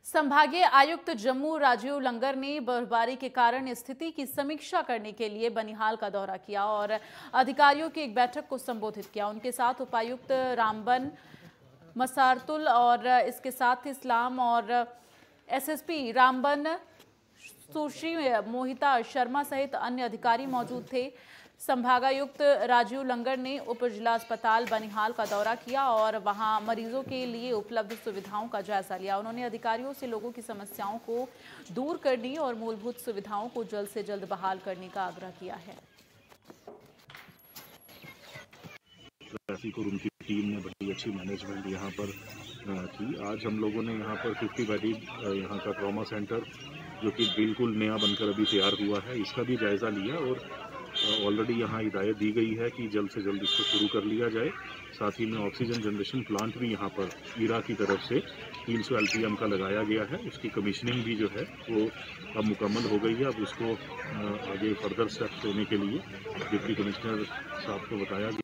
संभागीय आयुक्त जम्मू राजीव लंगर ने बर्फबारी के कारण स्थिति की समीक्षा करने के लिए बनिहाल का दौरा किया और अधिकारियों की एक बैठक को संबोधित किया। उनके साथ उपायुक्त रामबन मसारतुल और इसके साथ इस्लाम और एसएसपी रामबन सुश्री मोहिता शर्मा सहित अन्य अधिकारी मौजूद थे। संभागायुक्त राजीव लंगर ने उप जिला अस्पताल बनिहाल का दौरा किया और वहां मरीजों के लिए उपलब्ध सुविधाओं का जायजा लिया। उन्होंने अधिकारियों से लोगों की समस्याओं को दूर करने और मूलभूत सुविधाओं को जल्द से जल्द बहाल करने का आग्रह किया है। ट्रैफिक और उनकी टीम ने बड़ी अच्छी मैनेजमेंट यहाँ पर की। आज हम लोगों ने यहाँ पर 50 बेडेड यहाँ का ट्रॉमा सेंटर जो कि बिल्कुल नया बनकर अभी तैयार हुआ है, इसका भी जायज़ा लिया और ऑलरेडी यहाँ हिदायत दी गई है कि जल्द से जल्द इसको शुरू कर लिया जाए। साथ ही में ऑक्सीजन जनरेशन प्लांट भी यहाँ पर ईरा की तरफ से 300 LPM का लगाया गया है। उसकी कमीशनिंग भी जो है वो अब मुकम्मल हो गई है। अब उसको आगे फर्दर स्टेप्स लेने के लिए डिप्टी कमिश्नर साहब को बताया गया।